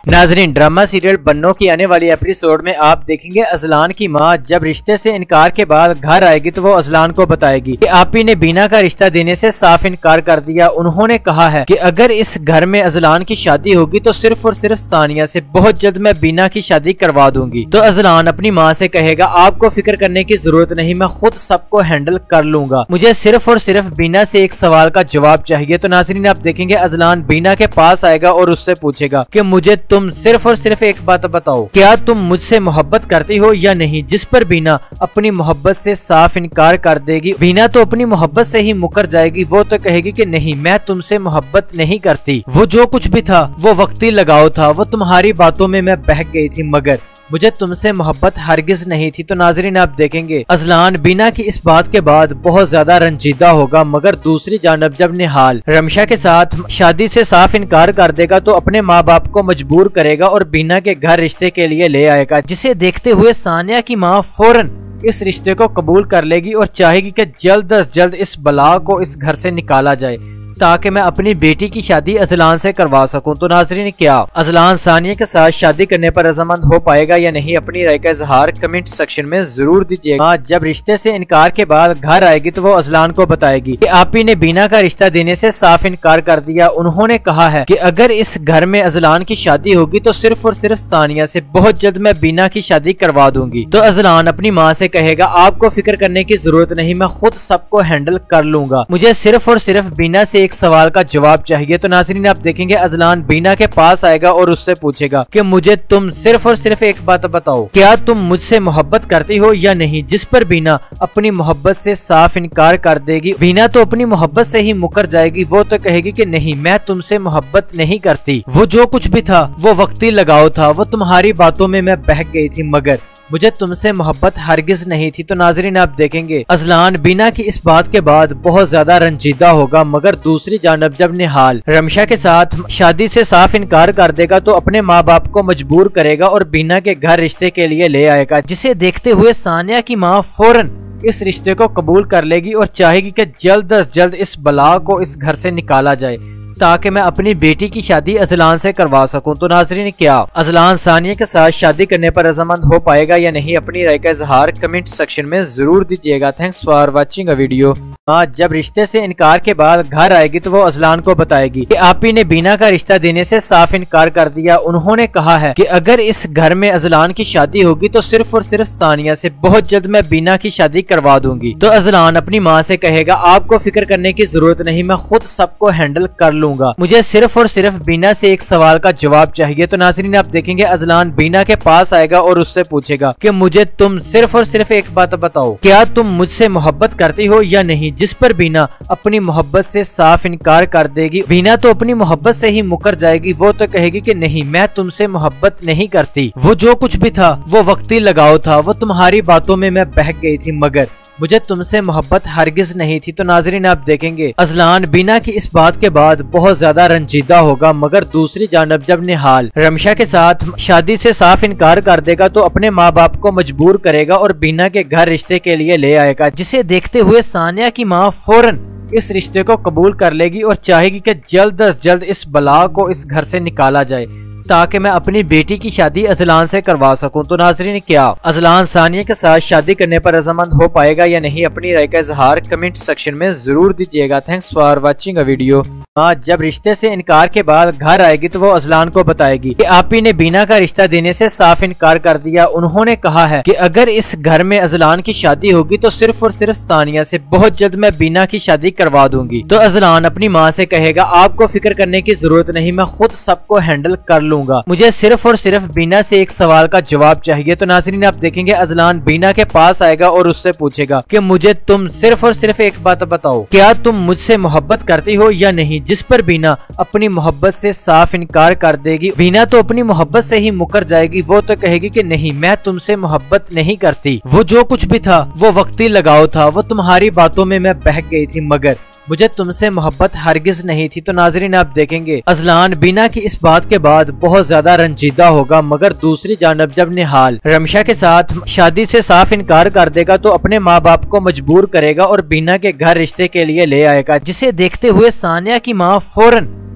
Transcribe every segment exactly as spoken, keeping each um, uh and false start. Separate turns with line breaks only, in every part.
नाजरीन, drama serial बन्नो की आने वाली एपिसोड में आप देखेंगे अजलान की माँ जब रिश्ते से इनकार के बाद घर आएगी तो वो अजलान को बताएगी कि आपी ने बीना का रिश्ता देने से साफ इनकार कर दिया। उन्होंने कहा है कि अगर इस घर में अजलान की शादी होगी तो सिर्फ और सिर्फ सानिया से, बहुत जल्द मैं बीना की शादी करवा दूंगी। तो अजलान अपनी माँ से कहेगा आपको फिक्र करने की जरूरत नहीं, मैं खुद सबको हैंडल कर लूंगा, मुझे सिर्फ और सिर्फ बीना से एक सवाल का जवाब चाहिए। तो नाजरीन, आप देखेंगे अजलान बीना के पास आएगा और उससे पूछेगा कि मुझे तुम सिर्फ और सिर्फ एक बात बताओ, क्या तुम मुझसे मोहब्बत करती हो या नहीं। जिस पर बीना अपनी मोहब्बत से साफ इनकार कर देगी। बीना तो अपनी मोहब्बत से ही मुकर जाएगी, वो तो कहेगी कि नहीं, मैं तुमसे मोहब्बत नहीं करती, वो जो कुछ भी था वो वक्ती लगाव था, वो तुम्हारी बातों में मैं बहक गई थी, मगर मुझे तुमसे मोहब्बत हरगिज नहीं थी। तो नाजरीन, आप देखेंगे अजलान बीना की इस बात के बाद बहुत ज्यादा रंजीदा होगा, मगर दूसरी जानब जब निहाल रमशा के साथ शादी से साफ इनकार कर देगा तो अपने माँ बाप को मजबूर करेगा और बीना के घर रिश्ते के लिए ले आएगा, जिसे देखते हुए सानिया की माँ फौरन इस रिश्ते को कबूल कर लेगी और चाहेगी कि जल्द अज जल्द इस बला को इस घर से निकाला जाए ताकि मैं अपनी बेटी की शादी अजलान से करवा सकूं। तो नाजरीन, क्या अजलान सानिया के साथ शादी करने पर रजामंद हो पाएगा या नहीं, अपनी राय का इजहार कमेंट सेक्शन में जरूर दीजिएगा। जब रिश्ते से इनकार के बाद घर आएगी तो वो अजलान को बताएगी कि आपी ने बीना का रिश्ता देने से साफ इनकार कर दिया। उन्होंने कहा है कि अगर इस घर में अजलान की शादी होगी तो सिर्फ और सिर्फ सानिया से, बहुत जल्द मैं बीना की शादी करवा दूंगी। तो अजलान अपनी माँ से कहेगा आपको फिक्र करने की जरूरत नहीं, मैं खुद सबको हैंडल कर लूंगा, मुझे सिर्फ और सिर्फ बीना से एक सवाल का जवाब चाहिए। तो नाजरीन, आप देखेंगे अजलान बीना के पास आएगा और उससे पूछेगा कि मुझे तुम सिर्फ और सिर्फ एक बात बताओ, क्या तुम मुझसे मोहब्बत करती हो या नहीं। जिस पर बीना अपनी मोहब्बत से साफ इनकार कर देगी। बीना तो अपनी मोहब्बत से ही मुकर जाएगी, वो तो कहेगी कि नहीं, मैं तुमसे मोहब्बत नहीं करती, वो जो कुछ भी था वो वक्ती लगाव था, वो तुम्हारी बातों में मैं बहक गई थी, मगर मुझे तुमसे मोहब्बत हरगिज नहीं थी। तो नाजरीन, आप देखेंगे अजलान बीना की इस बात के बाद बहुत ज्यादा रंजीदा होगा, मगर दूसरी जानब जब निहाल रमशा के साथ शादी से साफ इनकार कर देगा तो अपने माँ बाप को मजबूर करेगा और बीना के घर रिश्ते के लिए ले आएगा, जिसे देखते हुए सानिया की माँ फौरन इस रिश्ते को कबूल कर लेगी और चाहेगी कि जल्द अज जल्द इस बला को इस घर से निकाला जाए ताकि मैं अपनी बेटी की शादी अजलान से करवा सकूं। तो नाजरीन, क्या अजलान सानिया के साथ शादी करने पर रजामंद हो पाएगा या नहीं, अपनी राय का इजहार कमेंट सेक्शन में जरूर दीजिएगा। Thanks for watching a video. आज जब रिश्ते से इनकार के बाद घर आएगी तो वो अजलान को बताएगी कि आपी ने बीना का रिश्ता देने से साफ इनकार कर दिया। उन्होंने कहा है कि अगर इस घर में अजलान की शादी होगी तो सिर्फ और सिर्फ सानिया से, बहुत जल्द मैं बीना की शादी करवा दूंगी। तो अजलान अपनी माँ से कहेगा आपको फिक्र करने की जरूरत नहीं, मैं खुद सबको हैंडल कर लूंगा, मुझे सिर्फ और सिर्फ बीना से एक सवाल का जवाब चाहिए। तो नाजरीन, आप देखेंगे अजलान बीना के पास आएगा और उससे पूछेगा कि मुझे तुम सिर्फ और सिर्फ एक बात बताओ, क्या तुम मुझसे मोहब्बत करती हो या नहीं। जिस पर बीना अपनी मोहब्बत से साफ इनकार कर देगी। बीना तो अपनी मोहब्बत से ही मुकर जाएगी, वो तो कहेगी कि नहीं, मैं तुमसे मोहब्बत नहीं करती, वो जो कुछ भी था वो वक्ती लगाव था, वो तुम्हारी बातों में मैं बहक गई थी, मगर मुझे तुमसे मोहब्बत हरगिज नहीं थी। तो नाजरीन, आप देखेंगे अजलान बीना की इस बात के बाद बहुत ज्यादा रंजीदा होगा, मगर दूसरी जानब जब निहाल रमशा के साथ शादी से साफ इनकार कर देगा तो अपने माँ बाप को मजबूर करेगा और बीना के घर रिश्ते के लिए ले आएगा, जिसे देखते हुए सानिया की माँ फौरन इस रिश्ते को कबूल कर लेगी और चाहेगी कि जल्द अज जल्द इस बला को इस घर से निकाला जाए ताकि मैं अपनी बेटी की शादी अजलान से करवा सकूं। तो नाजरीन, क्या अजलान सानिया के साथ शादी करने पर रजामंद हो पाएगा या नहीं, अपनी राय का इजहार कमेंट सेक्शन में जरूर दीजिएगा। Thanks for watching a video. आज जब रिश्ते से इनकार के बाद घर आएगी तो वो अजलान को बताएगी कि आपी ने बीना का रिश्ता देने से साफ इनकार कर दिया। उन्होंने कहा है कि अगर इस घर में अजलान की शादी होगी तो सिर्फ और सिर्फ सानिया से, बहुत जल्द मैं बीना की शादी करवा दूंगी। तो अजलान अपनी माँ से कहेगा आपको फिक्र करने की जरूरत नहीं, मैं खुद सबको हैंडल कर लूंगा, मुझे सिर्फ और सिर्फ बीना से एक सवाल का जवाब चाहिए। तो नाजरीन, आप देखेंगे अजलान बीना के पास आएगा और उससे पूछेगा कि मुझे तुम सिर्फ और सिर्फ एक बात बताओ, क्या तुम मुझसे मोहब्बत करती हो या नहीं। जिस पर बीना अपनी मोहब्बत से साफ इनकार कर देगी। बीना तो अपनी मोहब्बत से ही मुकर जाएगी, वो तो कहेगी कि नहीं, मैं तुमसे मोहब्बत नहीं करती, वो जो कुछ भी था वो वक्ती लगाव था, वो तुम्हारी बातों में मैं बहक गई थी, मगर मुझे तुमसे मोहब्बत हरगिज नहीं थी। तो नाजरीन, आप देखेंगे अजलान बीना की इस बात के बाद बहुत ज्यादा रंजीदा होगा, मगर दूसरी जानब जब निहाल रमशा के साथ शादी से साफ इनकार कर देगा तो अपने माँ बाप को मजबूर करेगा और बीना के घर रिश्ते के लिए ले आएगा, जिसे देखते हुए सानिया की माँ फौरन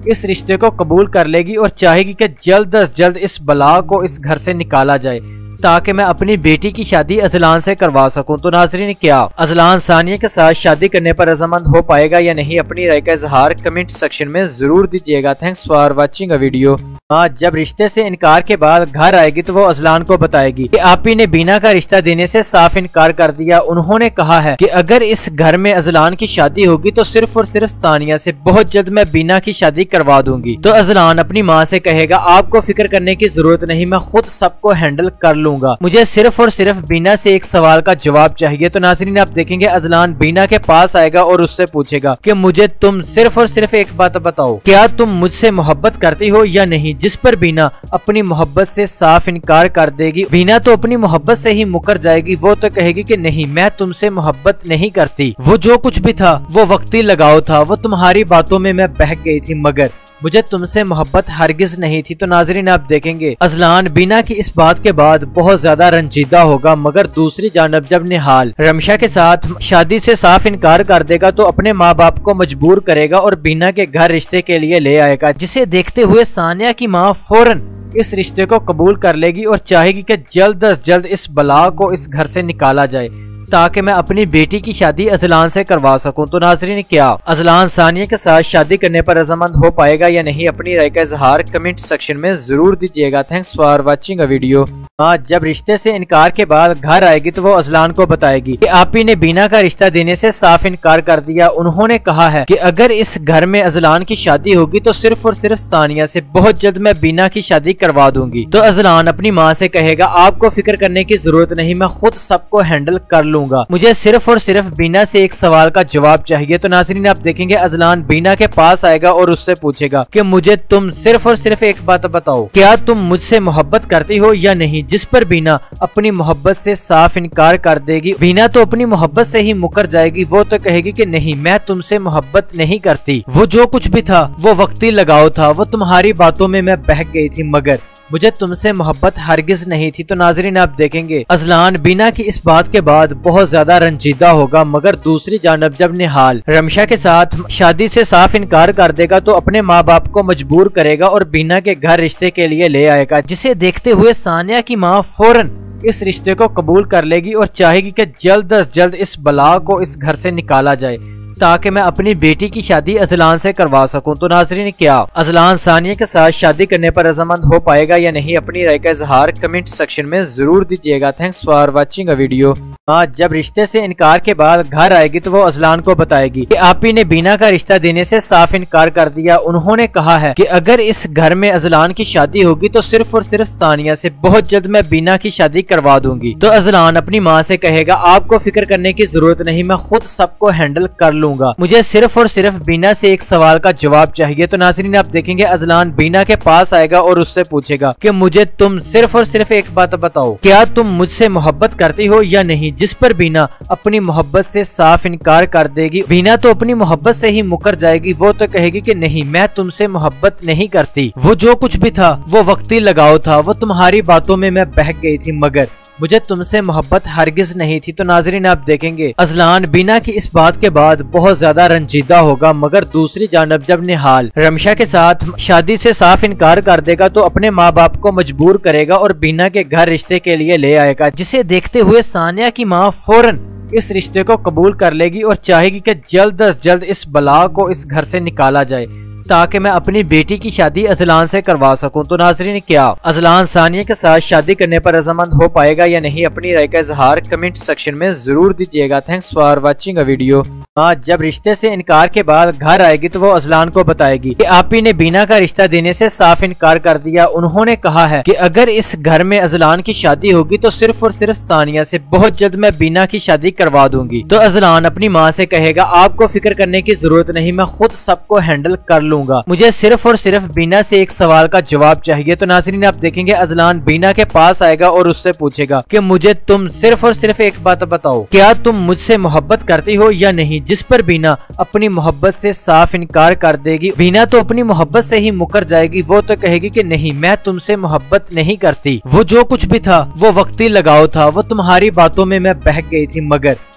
इस रिश्ते को कबूल कर लेगी और चाहेगी कि जल्द अज जल्द इस बला को इस घर से निकाला जाए ताकि मैं अपनी बेटी की शादी अजलान से करवा सकूं। तो नाजरीन, क्या अजलान सानिया के साथ शादी करने पर रजामंद हो पाएगा या नहीं? अपनी राय का इजहार कमेंट सेक्शन में जरूर दीजिएगा। Thanks for watching a video. आज जब रिश्ते से इनकार के बाद घर आएगी तो वो अजलान को बताएगी कि आपी ने बीना का रिश्ता देने से साफ इनकार कर दिया। उन्होंने कहा है कि अगर इस घर में अजलान की शादी होगी तो सिर्फ और सिर्फ सानिया से, बहुत जल्द मैं बीना की शादी करवा दूंगी। तो अजलान अपनी माँ से कहेगा आपको फिक्र करने की जरूरत नहीं, मैं खुद सबको हैंडल कर लूंगा, मुझे सिर्फ और सिर्फ बीना से एक सवाल का जवाब चाहिए। तो नाज़रीन, आप देखेंगे अजलान बीना के पास आएगा और उससे पूछेगा कि मुझे तुम सिर्फ और सिर्फ एक बात बताओ, क्या तुम मुझसे मोहब्बत करती हो या नहीं? जिस पर बीना अपनी मोहब्बत से साफ इनकार कर देगी। बीना तो अपनी मोहब्बत से ही मुकर जाएगी, वो तो कहेगी कि नहीं, मैं तुमसे मोहब्बत नहीं करती, वो जो कुछ भी था वो वक्ती लगाव था, वो तुम्हारी बातों में मैं बहक गई थी, मगर मुझे तुमसे मोहब्बत हरगिज नहीं थी। तो नाजरीन, आप देखेंगे अजलान बीना की इस बात के बाद बहुत ज्यादा रंजीदा होगा, मगर दूसरी जानब जब निहाल रमशा के साथ शादी से साफ इनकार कर देगा तो अपने माँ बाप को मजबूर करेगा और बीना के घर रिश्ते के लिए ले आएगा, जिसे देखते हुए सानिया की माँ फौरन इस रिश्ते को कबूल कर लेगी और चाहेगी कि जल्द अज जल्द इस बला को इस घर से निकाला जाए ताकि मैं अपनी बेटी की शादी अजलान से करवा सकूं। तो नाजरीन, क्या अजलान सानिया के साथ शादी करने पर रजामंद हो पाएगा या नहीं? अपनी राय का इजहार कमेंट सेक्शन में जरूर दीजिएगा। Thanks for watching a video. आज जब रिश्ते से इनकार के बाद घर आएगी तो वो अजलान को बताएगी कि आपी ने बीना का रिश्ता देने से साफ इनकार कर दिया। उन्होंने कहा है कि अगर इस घर में अजलान की शादी होगी तो सिर्फ और सिर्फ सानिया से, बहुत जल्द मैं बीना की शादी करवा दूंगी। तो अजलान अपनी माँ से कहेगा आपको फिक्र करने की जरूरत नहीं, मैं खुद सबको हैंडल कर लूंगा, मुझे सिर्फ और सिर्फ बीना से एक सवाल का जवाब चाहिए। तो नाज़रीन, आप देखेंगे अजलान बीना के पास आएगा और उससे पूछेगा कि मुझे तुम सिर्फ और सिर्फ एक बात बताओ, क्या तुम मुझसे मोहब्बत करती हो या नहीं? जिस पर बीना अपनी मोहब्बत से साफ इनकार कर देगी। बीना तो अपनी मोहब्बत से ही मुकर जाएगी, वो तो कहेगी कि नहीं, मैं तुमसे मोहब्बत नहीं करती, वो जो कुछ भी था वो वक्ती लगाव था, वो तुम्हारी बातों में मैं बहक गई थी, मगर मुझे तुमसे मोहब्बत हरगिज नहीं थी। तो नाजरीन, आप देखेंगे अजलान बीना की इस बात के बाद बहुत ज्यादा रंजीदा होगा, मगर दूसरी जानब जब निहाल रमशा के साथ शादी से साफ इनकार कर देगा तो अपने माँ बाप को मजबूर करेगा और बीना के घर रिश्ते के लिए ले आएगा, जिसे देखते हुए सानिया की माँ फौरन इस रिश्ते को कबूल कर लेगी और चाहेगी कि जल्द अज जल्द इस बला को इस घर से निकाला जाए ताकि मैं अपनी बेटी की शादी अजलान से करवा सकूं। तो नाजरीन, क्या अजलान सानिया के साथ शादी करने पर रजामंद हो पाएगा या नहीं? अपनी राय का इजहार कमेंट सेक्शन में जरूर दीजिएगा। Thanks for watching a video. आज जब रिश्ते से इनकार के बाद घर आएगी तो वो अजलान को बताएगी कि आपी ने बीना का रिश्ता देने से साफ इनकार कर दिया। उन्होंने कहा है कि अगर इस घर में अजलान की शादी होगी तो सिर्फ और सिर्फ सानिया से, बहुत जल्द मैं बीना की शादी करवा दूंगी। तो अजलान अपनी माँ से कहेगा आपको फिक्र करने की जरूरत नहीं, मैं खुद सबको हैंडल कर लूंगा, मुझे सिर्फ और सिर्फ बीना से एक सवाल का जवाब चाहिए। तो नाज़रीन, आप देखेंगे अजलान बीना के पास आएगा और उससे पूछेगा कि मुझे तुम सिर्फ और सिर्फ एक बात बताओ, क्या तुम मुझसे मोहब्बत करती हो या नहीं? जिस पर बीना अपनी मोहब्बत से साफ इनकार कर देगी। बीना तो अपनी मोहब्बत से ही मुकर जाएगी, वो तो कहेगी कि नहीं, मैं तुमसे मोहब्बत नहीं करती, वो जो कुछ भी था वो वक्ती लगाव था, वो तुम्हारी बातों में मैं बहक गई थी, मगर मुझे तुमसे मोहब्बत हरगिज नहीं थी। तो नाजरीन, आप देखेंगे अजलान बीना की इस बात के बाद बहुत ज्यादा रंजीदा होगा, मगर दूसरी जानब जब निहाल रमशा के साथ शादी से साफ इनकार कर देगा तो अपने माँ बाप को मजबूर करेगा और बीना के घर रिश्ते के लिए ले आएगा, जिसे देखते हुए सानिया की माँ फौरन इस रिश्ते को कबूल कर लेगी और चाहेगी कि जल्द अज जल्द इस बला को इस घर से निकाला जाए ताकि मैं अपनी बेटी की शादी अजलान से करवा सकूं। तो नाजरीन, क्या अजलान सानिया के साथ शादी करने पर रजामंद हो पाएगा या नहीं? अपनी राय का इजहार कमेंट सेक्शन में जरूर दीजिएगा। Thanks for watching a video. आज जब रिश्ते से इनकार के बाद घर आएगी तो वो अजलान को बताएगी कि आपी ने बीना का रिश्ता देने से साफ इनकार कर दिया। उन्होंने कहा है कि अगर इस घर में अजलान की शादी होगी तो सिर्फ और सिर्फ सानिया से, बहुत जल्द मैं बीना की शादी करवा दूंगी। तो अजलान अपनी माँ से कहेगा आपको फिक्र करने की जरूरत नहीं, मैं खुद सबको हैंडल कर लूंगा, मुझे सिर्फ और सिर्फ बीना से एक सवाल का जवाब चाहिए। तो नाज़रीन, आप देखेंगे अजलान बीना के पास आएगा और उससे पूछेगा कि मुझे तुम सिर्फ और सिर्फ एक बात बताओ, क्या तुम मुझसे मोहब्बत करती हो या नहीं? जिस पर बीना अपनी मोहब्बत से साफ इनकार कर देगी। बीना तो अपनी मोहब्बत से ही मुकर जाएगी, वो तो कहेगी कि नहीं, मैं तुमसे मोहब्बत नहीं करती, वो जो कुछ भी था वो वक्ती लगाव था, वो तुम्हारी बातों में मैं बहक गई थी, मगर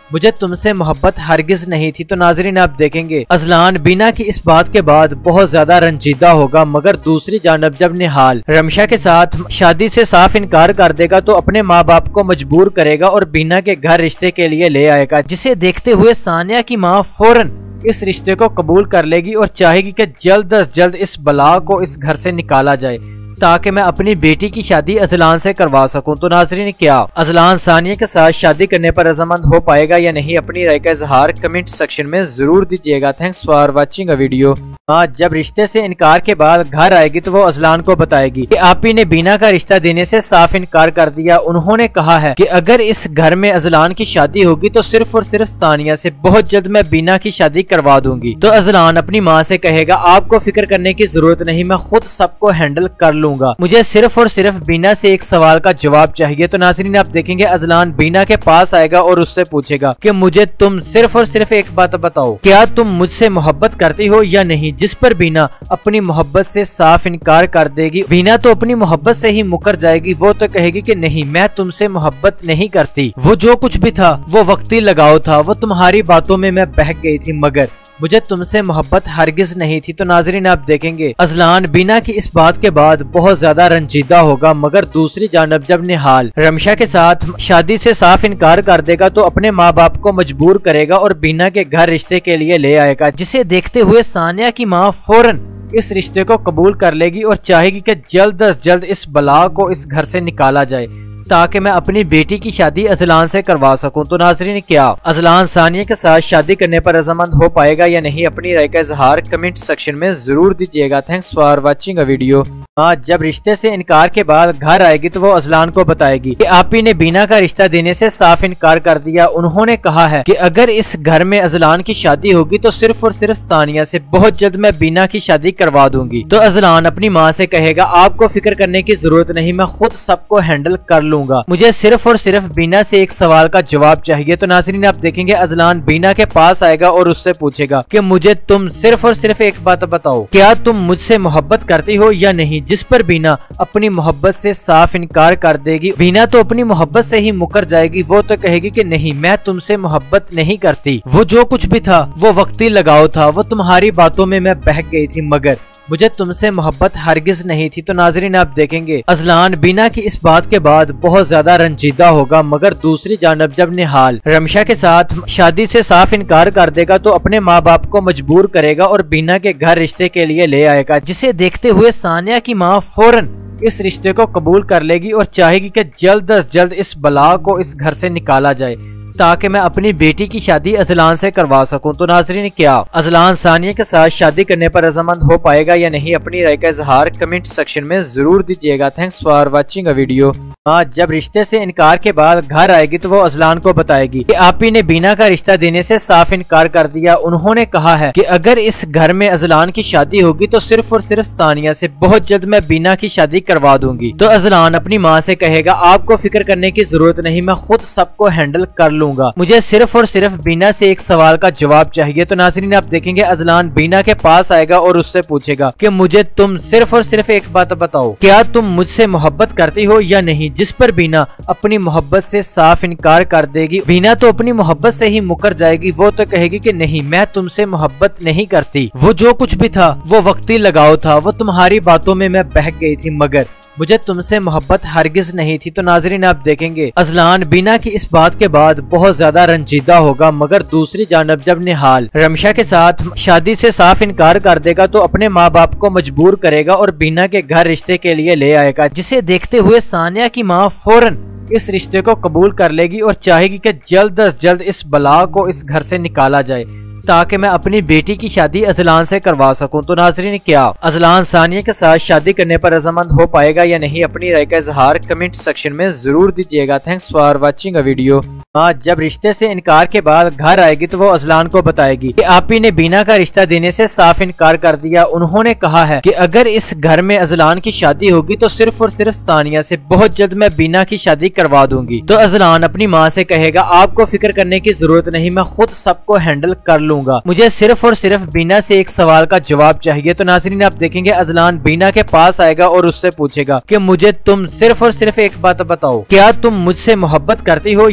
मुझे तुमसे मोहब्बत हरगिज नहीं थी। तो नाजरीन आप देखेंगे अजलान बीना की इस बात के बाद बहुत ज्यादा रंजीदा होगा, मगर दूसरी जानब जब निहाल रमशा के साथ शादी से साफ इनकार कर देगा तो अपने माँ बाप को मजबूर करेगा और बीना के घर रिश्ते के लिए ले आएगा, जिसे देखते हुए सानिया की माँ फौरन इस रिश्ते को कबूल कर लेगी और चाहेगी कि जल्द अज जल्द इस बला को इस घर से निकाला जाए ताकि मैं अपनी बेटी की शादी अजलान से करवा सकूं। तो नाजरीन क्या अजलान सानिया के साथ शादी करने पर रजामंद हो पाएगा या नहीं, अपनी राय का इजहार कमेंट सेक्शन में जरूर दीजिएगा। Thanks for watching a video. आज जब रिश्ते से इनकार के बाद घर आएगी तो वो अजलान को बताएगी कि आपी ने बीना का रिश्ता देने से साफ इनकार कर दिया। उन्होंने कहा है कि अगर इस घर में अजलान की शादी होगी तो सिर्फ और सिर्फ सानिया से, बहुत जल्द मैं बीना की शादी करवा दूंगी। तो अजलान अपनी माँ से कहेगा आपको फिक्र करने की जरूरत नहीं, मैं खुद सबको हैंडल कर लूंगा, मुझे सिर्फ और सिर्फ बीना से एक सवाल का जवाब चाहिए। तो नाज़रीन आप देखेंगे अजलान बीना के पास आएगा और उससे पूछेगा कि मुझे तुम सिर्फ और सिर्फ एक बात बताओ, क्या तुम मुझसे मोहब्बत करती हो या नहीं, जिस पर बीना अपनी मोहब्बत से साफ इनकार कर देगी। बीना तो अपनी मोहब्बत से ही मुकर जाएगी, वो तो कहेगी कि नहीं मैं तुमसे मोहब्बत नहीं करती, वो जो कुछ भी था वो वक्ती लगाव था, वो तुम्हारी बातों में मैं बहक गई थी, मगर मुझे तुमसे मोहब्बत हरगिज नहीं थी। तो नाजरीन आप देखेंगे अजलान बीना की इस बात के बाद बहुत ज्यादा रंजीदा होगा, मगर दूसरी जानब जब निहाल रमशा के साथ शादी से साफ इनकार कर देगा तो अपने माँ बाप को मजबूर करेगा और बीना के घर रिश्ते के लिए ले आएगा, जिसे देखते हुए सानिया की माँ फौरन इस रिश्ते को कबूल कर लेगी और चाहेगी कि जल्द अज जल्द इस बला को इस घर से निकाला जाए ताकि मैं अपनी बेटी की शादी अजलान से करवा सकूं। तो नाजरीन क्या अजलान सानिया के साथ शादी करने पर रजामंद हो पाएगा या नहीं, अपनी राय का इजहार कमेंट सेक्शन में जरूर दीजिएगा। Thanks for watching a video. आज जब रिश्ते से इनकार के बाद घर आएगी तो वो अजलान को बताएगी कि आपी ने बीना का रिश्ता देने से साफ इनकार कर दिया। उन्होंने कहा है कि अगर इस घर में अजलान की शादी होगी तो सिर्फ और सिर्फ सानिया से, बहुत जल्द मैं बीना की शादी करवा दूंगी। तो अजलान अपनी माँ से कहेगा आपको फिक्र करने की जरूरत नहीं, मैं खुद सबको हैंडल कर लूंगा, मुझे सिर्फ और सिर्फ बीना से एक सवाल का जवाब चाहिए। तो नाज़रीन आप देखेंगे अजलान बीना के पास आएगा और उससे पूछेगा कि मुझे तुम सिर्फ और सिर्फ एक बात बताओ, क्या तुम मुझसे मोहब्बत करती हो या नहीं, जिस पर बीना अपनी मोहब्बत से साफ इनकार कर देगी। बीना तो अपनी मोहब्बत से ही मुकर जाएगी, वो तो कहेगी कि नहीं मैं तुमसे मोहब्बत नहीं करती, वो जो कुछ भी था वो वक्ती लगाव था, वो तुम्हारी बातों में मैं बहक गई थी, मगर मुझे तुमसे मोहब्बत हरगिज नहीं थी। तो नाजरीन आप देखेंगे अजलान बीना की इस बात के बाद बहुत ज्यादा रंजीदा होगा, मगर दूसरी जानब जब निहाल रमशा के साथ शादी से साफ इनकार कर देगा तो अपने माँ बाप को मजबूर करेगा और बीना के घर रिश्ते के लिए ले आएगा, जिसे देखते हुए सानिया की माँ फौरन इस रिश्ते को कबूल कर लेगी और चाहेगी कि जल्द अज जल्द इस बला को इस घर से निकाला जाए ताकि मैं अपनी बेटी की शादी अजलान से करवा सकूं। तो नाजरीन क्या अजलान सानिया के साथ शादी करने पर रजामंद हो पाएगा या नहीं, अपनी राय का इजहार कमेंट सेक्शन में जरूर दीजिएगा। Thanks for watching a video. आज जब रिश्ते से इनकार के बाद घर आएगी तो वो अजलान को बताएगी कि आपी ने बीना का रिश्ता देने से साफ इनकार कर दिया। उन्होंने कहा है कि अगर इस घर में अजलान की शादी होगी तो सिर्फ और सिर्फ सानिया से, बहुत जल्द मैं बीना की शादी करवा दूंगी। तो अजलान अपनी माँ से कहेगा आपको फिक्र करने की जरूरत नहीं, मैं खुद सबको हैंडल कर लूंगा, मुझे सिर्फ और सिर्फ बीना से एक सवाल का जवाब चाहिए। तो नाज़रीन आप देखेंगे अजलान बीना के पास आएगा और उससे पूछेगा कि मुझे तुम सिर्फ और सिर्फ एक बात बताओ, क्या तुम मुझसे मोहब्बत करती हो या नहीं, जिस पर बीना अपनी मोहब्बत से साफ इनकार कर देगी। बीना तो अपनी मोहब्बत से ही मुकर जाएगी, वो तो कहेगी कि नहीं मैं तुमसे मोहब्बत नहीं करती, वो जो कुछ भी था वो वक्ती लगाव था, वो तुम्हारी बातों में मैं बहक गई थी, मगर मुझे तुमसे मोहब्बत हरगिज नहीं थी। तो नाजरीन आप देखेंगे अजलान बीना की इस बात के बाद बहुत ज्यादा रंजीदा होगा, मगर दूसरी जानब जब निहाल रमशा के साथ शादी से साफ इनकार कर देगा तो अपने माँ बाप को मजबूर करेगा और बीना के घर रिश्ते के लिए ले आएगा, जिसे देखते हुए सानिया की माँ फौरन इस रिश्ते को कबूल कर लेगी और चाहेगी कि जल्द अज जल्द इस बला को इस घर से निकाला जाए ताकि मैं अपनी बेटी की शादी अजलान से करवा सकूं। तो नाजरीन क्या अजलान सानिया के साथ शादी करने पर रजामंद हो पाएगा या नहीं, अपनी राय का इजहार कमेंट सेक्शन में जरूर दीजिएगा। Thanks for watching a video. आज जब रिश्ते से इनकार के बाद घर आएगी तो वो अजलान को बताएगी कि आपी ने बीना का रिश्ता देने से साफ इनकार कर दिया। उन्होंने कहा है कि अगर इस घर में अजलान की शादी होगी तो सिर्फ और सिर्फ सानिया से, बहुत जल्द मैं बीना की शादी करवा दूंगी। तो अजलान अपनी माँ से कहेगा आपको फिक्र करने की जरूरत नहीं, मैं खुद सबको हैंडल कर लूंगा, मुझे सिर्फ और सिर्फ बीना से एक सवाल का जवाब चाहिए। तो नाज़रीन आप देखेंगे अजलान बीना के पास आएगा और उससे पूछेगा कि मुझे तुम सिर्फ और सिर्फ एक बात बताओ, क्या तुम मुझसे मोहब्बत करती हो या नहीं,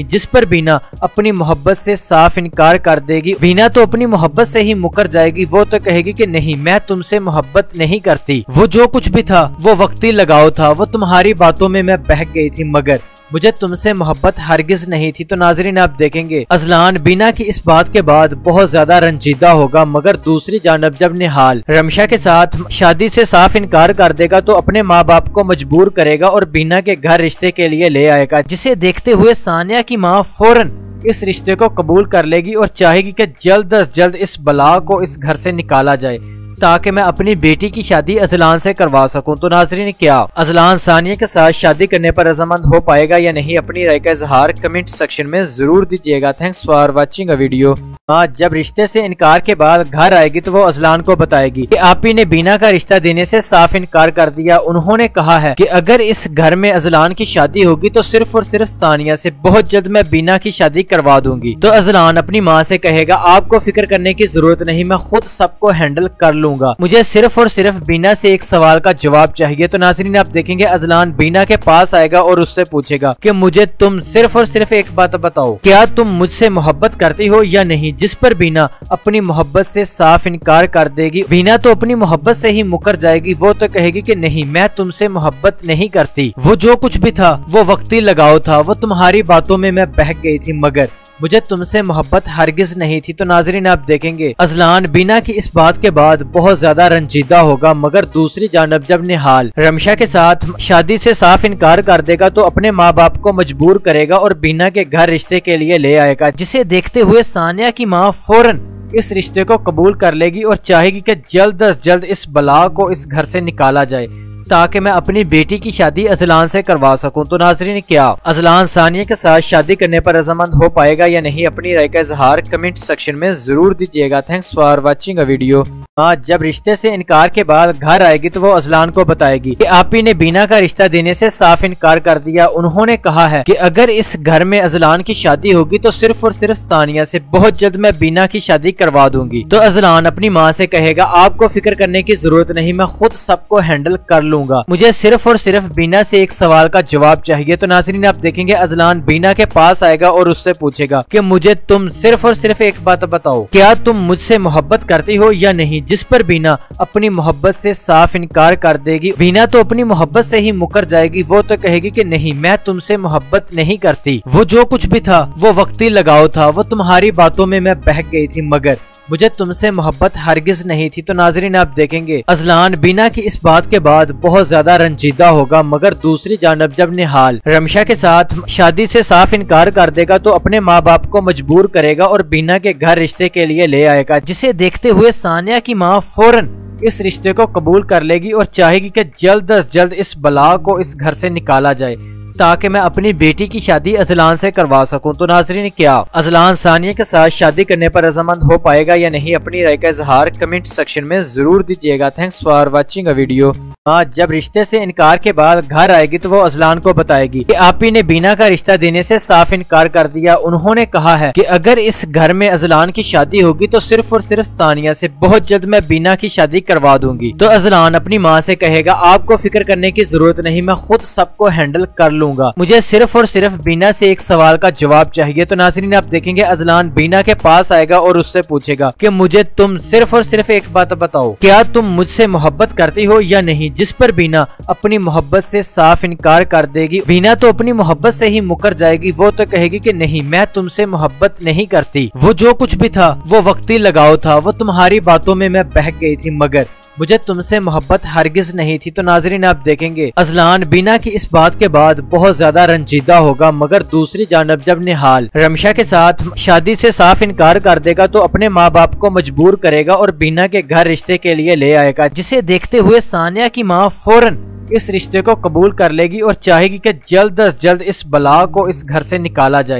जिस पर बीना अपनी मोहब्बत से साफ इनकार कर देगी। बीना तो अपनी मोहब्बत से ही मुकर जाएगी। वो तो कहेगी कि नहीं, मैं तुमसे मोहब्बत नहीं करती। वो जो कुछ भी था वो वक्ती लगाव था। वो तुम्हारी बातों में मैं बहक गई थी, मगर मुझे तुमसे मोहब्बत हरगिज नहीं थी। तो नाजरीन, आप देखेंगे अजलान बीना की इस बात के बाद बहुत ज्यादा रंजीदा होगा, मगर दूसरी जानब जब निहाल रमशा के साथ शादी से साफ इनकार कर देगा तो अपने माँ बाप को मजबूर करेगा और बीना के घर रिश्ते के लिए ले आएगा, जिसे देखते हुए सानिया की माँ फौरन इस रिश्ते को कबूल कर लेगी और चाहेगी कि जल्द अज जल्द इस बला को इस घर से निकाला जाए ताकि मैं अपनी बेटी की शादी अजलान से करवा सकूं। तो नाजरीन, क्या अजलान सानिया के साथ शादी करने पर रजामंद हो पाएगा या नहीं? अपनी राय का इजहार कमेंट सेक्शन में जरूर दीजिएगा। Thanks for watching a video. माँ जब रिश्ते से इनकार के बाद घर आएगी तो वो अजलान को बताएगी कि आपी ने बीना का रिश्ता देने से साफ इनकार कर दिया। उन्होंने कहा है कि अगर इस घर में अजलान की शादी होगी तो सिर्फ और सिर्फ सानिया से, बहुत जल्द मैं बीना की शादी करवा दूंगी। तो अजलान अपनी माँ से कहेगा, आपको फिक्र करने की जरूरत नहीं, मैं खुद सबको हैंडल कर लूंगा, मुझे सिर्फ और सिर्फ बीना से एक सवाल का जवाब चाहिए। तो नाज़रीन, आप देखेंगे अजलान बीना के पास आएगा और उससे पूछेगा कि मुझे तुम सिर्फ और सिर्फ एक बात बताओ, क्या तुम मुझसे मोहब्बत करती हो या नहीं? जिस पर बीना अपनी मोहब्बत से साफ इनकार कर देगी। बीना तो अपनी मोहब्बत से ही मुकर जाएगी। वो तो कहेगी कि नहीं, मैं तुमसे मोहब्बत नहीं करती। वो जो कुछ भी था वो वक्ती लगाव था। वो तुम्हारी बातों में मैं बहक गई थी, मगर मुझे तुमसे मोहब्बत हरगिज नहीं थी। तो नाजरीन, आप देखेंगे अजलान बीना की इस बात के बाद बहुत ज्यादा रंजीदा होगा, मगर दूसरी जानब जब निहाल रमशा के साथ शादी से साफ इनकार कर देगा तो अपने माँ बाप को मजबूर करेगा और बीना के घर रिश्ते के लिए ले आएगा, जिसे देखते हुए सानिया की माँ फौरन इस रिश्ते को कबूल कर लेगी और चाहेगी कि जल्द अज जल्द इस बला को इस घर से निकाला जाए ताकि मैं अपनी बेटी की शादी अजलान से करवा सकूं। तो नाजरीन, क्या अजलान सानिया के साथ शादी करने पर रजामंद हो पाएगा या नहीं? अपनी राय का इजहार कमेंट सेक्शन में जरूर दीजिएगा। Thanks for watching a video. माँ जब रिश्ते से इनकार के बाद घर आएगी तो वो अजलान को बताएगी कि आपी ने बीना का रिश्ता देने से साफ इनकार कर दिया। उन्होंने कहा है कि अगर इस घर में अजलान की शादी होगी तो सिर्फ और सिर्फ सानिया से, बहुत जल्द मैं बीना की शादी करवा दूंगी। तो अजलान अपनी माँ से कहेगा, आपको फिक्र करने की जरूरत नहीं, मैं खुद सबको हैंडल कर लूंगा, मुझे सिर्फ और सिर्फ बीना से एक सवाल का जवाब चाहिए। तो नाज़रीन, आप देखेंगे अजलान बीना के पास आएगा और उससे पूछेगा कि मुझे तुम सिर्फ और सिर्फ एक बात बताओ, क्या तुम मुझसे मोहब्बत करती हो या नहीं? जिस पर बीना अपनी मोहब्बत से साफ इनकार कर देगी। बीना तो अपनी मोहब्बत से ही मुकर जाएगी। वो तो कहेगी कि नहीं, मैं तुमसे मोहब्बत नहीं करती। वो जो कुछ भी था वो वक्ती लगाव था। वो तुम्हारी बातों में मैं बहक गई थी, मगर मुझे तुमसे मोहब्बत हरगिज नहीं थी। तो नाजरीन, आप देखेंगे अजलान बीना की इस बात के बाद बहुत ज्यादा रंजीदा होगा, मगर दूसरी जानब जब निहाल रमशा के साथ शादी से साफ इनकार कर देगा तो अपने माँ बाप को मजबूर करेगा और बीना के घर रिश्ते के लिए ले आएगा, जिसे देखते हुए सानिया की माँ फौरन इस रिश्ते को कबूल कर लेगी और चाहेगी कि जल्द अज जल्द इस बला को इस घर से निकाला जाए ताकि मैं अपनी बेटी की शादी अजलान से करवा सकूं। तो नाजरीन, क्या अजलान सानिया के साथ शादी करने पर रजामंद हो पाएगा या नहीं? अपनी राय का इजहार कमेंट सेक्शन में जरूर दीजिएगा। Thanks for watching a video. माँ जब रिश्ते से इनकार के बाद घर आएगी तो वो अजलान को बताएगी कि आपी ने बीना का रिश्ता देने से साफ इनकार कर दिया। उन्होंने कहा है कि अगर इस घर में अजलान की शादी होगी तो सिर्फ और सिर्फ सानिया से, बहुत जल्द मैं बीना की शादी करवा दूंगी। तो अजलान अपनी माँ से कहेगा, आपको फिक्र करने की जरूरत नहीं, मैं खुद सबको हैंडल कर लूंगा, मुझे सिर्फ और सिर्फ बीना से एक सवाल का जवाब चाहिए। तो नाज़रीन, आप देखेंगे अजलान बीना के पास आएगा और उससे पूछेगा कि मुझे तुम सिर्फ और सिर्फ एक बात बताओ, क्या तुम मुझसे मोहब्बत करती हो या नहीं? जिस पर बीना अपनी मोहब्बत से साफ इनकार कर देगी। बीना तो अपनी मोहब्बत से ही मुकर जाएगी। वो तो कहेगी कि नहीं, मैं तुमसे मोहब्बत नहीं करती। वो जो कुछ भी था वो वक्ती लगाव था। वो तुम्हारी बातों में मैं बहक गई थी, मगर मुझे तुमसे मोहब्बत हरगिज नहीं थी। तो नाजरीन, आप देखेंगे अजलान बीना की इस बात के बाद बहुत ज्यादा रंजीदा होगा, मगर दूसरी जानब जब निहाल रमशा के साथ शादी से साफ इनकार कर देगा तो अपने माँ बाप को मजबूर करेगा और बीना के घर रिश्ते के लिए ले आएगा, जिसे देखते हुए सानिया की माँ फौरन इस रिश्ते को कबूल कर लेगी और चाहेगी कि जल्द अज जल्द इस बला को इस घर से निकाला जाए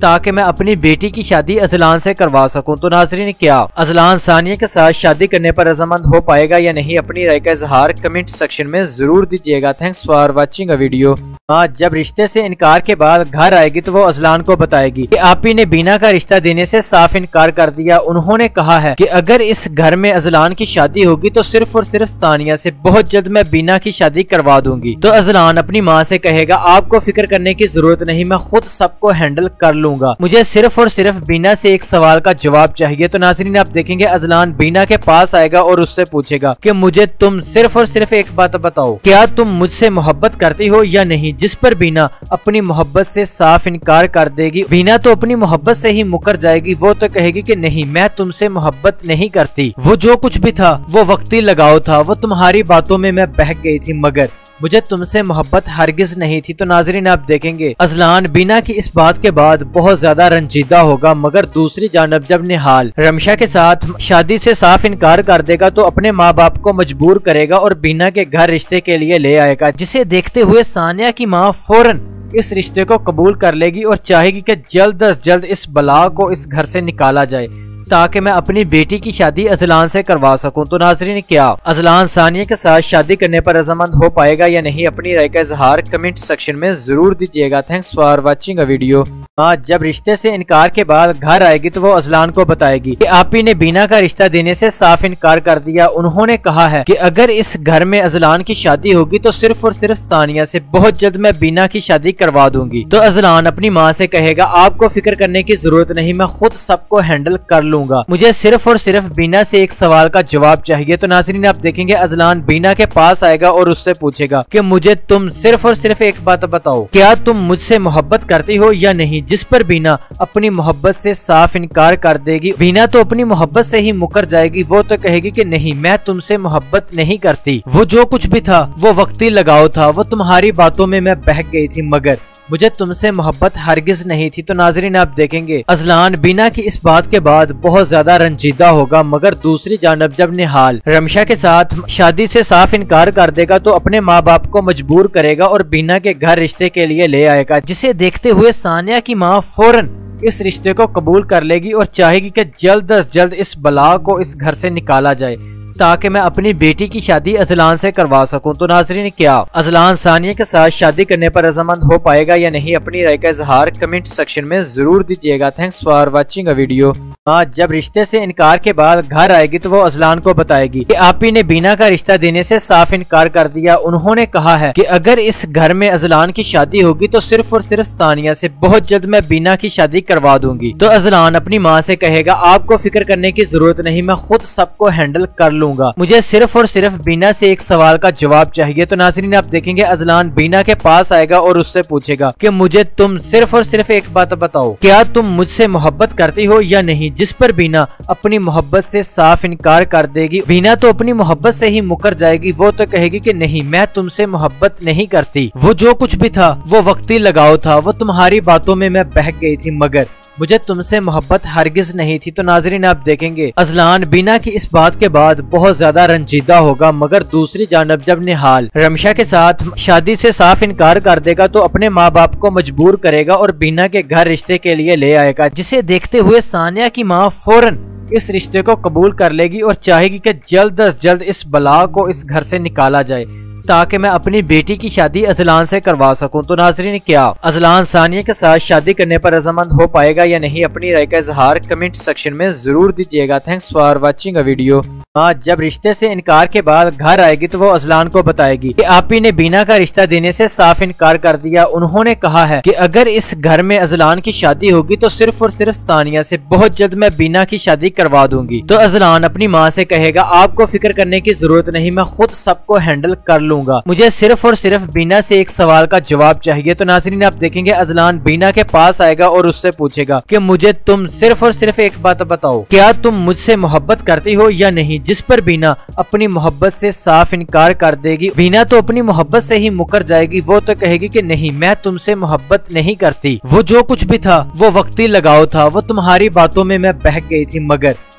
ताकि मैं अपनी बेटी की शादी अजलान से करवा सकूं। तो नाजरीन, क्या अजलान सानिया के साथ शादी करने पर रजामंद हो पाएगा या नहीं, अपनी राय का इजहार कमेंट सेक्शन में जरूर दीजिएगा। Thanks for watching a video. आज जब रिश्ते से इनकार के बाद घर आएगी तो वो अजलान को बताएगी कि आपी ने बीना का रिश्ता देने से साफ इनकार कर दिया। उन्होंने कहा है कि अगर इस घर में अजलान की शादी होगी तो सिर्फ और सिर्फ सानिया से, बहुत जल्द मैं बीना की शादी करवा दूंगी। तो अजलान अपनी माँ से कहेगा, आपको फिक्र करने की जरूरत नहीं, मैं खुद सबको हैंडल कर लूंगा, मुझे सिर्फ और सिर्फ बीना से एक सवाल का जवाब चाहिए। तो नाज़रीन, आप देखेंगे अजलान बीना के पास आएगा और उससे पूछेगा कि मुझे तुम सिर्फ और सिर्फ एक बात बताओ, क्या तुम मुझसे मोहब्बत करती हो या नहीं। जिस पर बीना अपनी मोहब्बत से साफ इनकार कर देगी। बीना तो अपनी मोहब्बत से ही मुकर जाएगी, वो तो कहेगी कि नहीं, मैं तुमसे मोहब्बत नहीं करती, वो जो कुछ भी था वो वक्ती लगाव था, वो तुम्हारी बातों में मैं बहक गई थी, मगर मुझे तुमसे मोहब्बत हरगिज नहीं थी। तो नाजरीन, आप देखेंगे अजलान बीना की इस बात के बाद बहुत ज्यादा रंजीदा होगा, मगर दूसरी जानब जब निहाल रमशा के साथ शादी से साफ इनकार कर देगा तो अपने माँ बाप को मजबूर करेगा और बीना के घर रिश्ते के लिए ले आएगा, जिसे देखते हुए सानिया की माँ फौरन इस रिश्ते को कबूल कर लेगी और चाहेगी कि जल्द अज जल्द इस बला को इस घर से निकाला जाए ताकि मैं अपनी बेटी की शादी अजलान से करवा सकूं। तो नाजरीन, क्या अजलान सानिया के साथ शादी करने पर रजामंद हो पाएगा या नहीं, अपनी राय का इजहार कमेंट सेक्शन में जरूर दीजिएगा। Thanks for watching a video. आज जब रिश्ते से इनकार के बाद घर आएगी तो वो अजलान को बताएगी कि आपी ने बीना का रिश्ता देने से साफ इनकार कर दिया। उन्होंने कहा है कि अगर इस घर में अजलान की शादी होगी तो सिर्फ और सिर्फ सानिया से, बहुत जल्द मैं बीना की शादी करवा दूंगी। तो अजलान अपनी माँ से कहेगा, आपको फिक्र करने की जरूरत नहीं, मैं खुद सबको हैंडल कर लूंगा, मुझे सिर्फ और सिर्फ बीना से एक सवाल का जवाब चाहिए। तो नाज़रीन, आप देखेंगे अजलान बीना के पास आएगा और उससे पूछेगा कि मुझे तुम सिर्फ और सिर्फ एक बात बताओ, क्या तुम मुझसे मोहब्बत करती हो या नहीं। जिस पर बीना अपनी मोहब्बत से साफ इनकार कर देगी। बीना तो अपनी मोहब्बत से ही मुकर जाएगी, वो तो कहेगी कि नहीं, मैं तुमसे मोहब्बत नहीं करती, वो जो कुछ भी था वो वक्ती लगाव था, वो तुम्हारी बातों में मैं बहक गई थी, मगर मुझे तुमसे मोहब्बत हरगिज नहीं थी। तो नाजरीन, आप देखेंगे अजलान बीना की इस बात के बाद बहुत ज्यादा रंजीदा होगा, मगर दूसरी जानब जब निहाल रमशा के साथ शादी से साफ इनकार कर देगा तो अपने माँ बाप को मजबूर करेगा और बीना के घर रिश्ते के लिए ले आएगा, जिसे देखते हुए सानिया की माँ फौरन इस रिश्ते को कबूल कर लेगी और चाहेगी कि जल्द अज जल्द इस बला को इस घर से निकाला जाए ताकि मैं अपनी बेटी की शादी अजलान से करवा सकूं। तो नाजरीन, क्या अजलान सानिया के साथ शादी करने पर रजामंद हो पाएगा या नहीं, अपनी राय का इजहार कमेंट सेक्शन में जरूर दीजिएगा। Thanks for watching a video. आज जब रिश्ते से इनकार के बाद घर आएगी तो वो अजलान को बताएगी कि आपी ने बीना का रिश्ता देने से साफ इनकार कर दिया। उन्होंने कहा है कि अगर इस घर में अजलान की शादी होगी तो सिर्फ और सिर्फ सानिया से, बहुत जल्द मैं बीना की शादी करवा दूंगी। तो अजलान अपनी माँ से कहेगा, आपको फिक्र करने की जरूरत नहीं, मैं खुद सबको हैंडल कर लूंगा, मुझे सिर्फ और सिर्फ बीना से एक सवाल का जवाब चाहिए। तो नाज़रीन, आप देखेंगे अजलान बीना के पास आएगा और उससे पूछेगा कि मुझे तुम सिर्फ और सिर्फ एक बात बताओ, क्या तुम मुझसे मोहब्बत करती हो या नहीं। जिस पर बीना अपनी मोहब्बत से साफ इनकार कर देगी। बीना तो अपनी मोहब्बत से ही मुकर जाएगी, वो तो कहेगी कि नहीं, मैं तुमसे मोहब्बत नहीं करती, वो जो कुछ भी था वो वक्ती लगाव था, वो तुम्हारी बातों में मैं बहक गई थी, मगर मुझे तुमसे मोहब्बत हरगिज नहीं थी। तो नाजरीन, आप देखेंगे अजलान बीना की इस बात के बाद बहुत ज्यादा रंजीदा होगा, मगर दूसरी जानब जब निहाल रमशा के साथ शादी से साफ इनकार कर देगा तो अपने माँ बाप को मजबूर करेगा और बीना के घर रिश्ते के लिए ले आएगा, जिसे देखते हुए सानिया की माँ फौरन इस रिश्ते को कबूल कर लेगी और चाहेगी कि जल्द अज जल्द इस बला को इस घर से निकाला जाए ताकि मैं अपनी बेटी की शादी अजलान से करवा सकूं। तो नाजरीन, क्या अजलान सानिया के साथ शादी करने पर रजामंद हो पाएगा या नहीं, अपनी राय का इजहार कमेंट सेक्शन में जरूर दीजिएगा। Thanks for watching a video. आज जब रिश्ते से इनकार के बाद घर आएगी तो वो अजलान को बताएगी कि आपी ने बीना का रिश्ता देने से साफ इनकार कर दिया। उन्होंने कहा है कि अगर इस घर में अजलान की शादी होगी तो सिर्फ और सिर्फ सानिया से, बहुत जल्द मैं बीना की शादी करवा दूंगी। तो अजलान अपनी माँ से कहेगा, आपको फिक्र करने की जरूरत नहीं, मैं खुद सबको हैंडल कर लूंगा, मुझे सिर्फ और सिर्फ बीना से एक सवाल का जवाब चाहिए। तो नाज़रीन, आप देखेंगे अजलान बीना के पास आएगा और उससे पूछेगा कि मुझे तुम सिर्फ और सिर्फ एक बात बताओ, क्या तुम मुझसे मोहब्बत करती हो या नहीं। जिस पर बीना अपनी मोहब्बत से साफ इनकार कर देगी। बीना तो अपनी मोहब्बत से ही मुकर जाएगी, वो तो कहेगी कि नहीं, मैं तुमसे मोहब्बत नहीं करती, वो जो कुछ भी था वो वक्ती लगाव था, वो तुम्हारी बातों में मैं बहक गई थी, मगर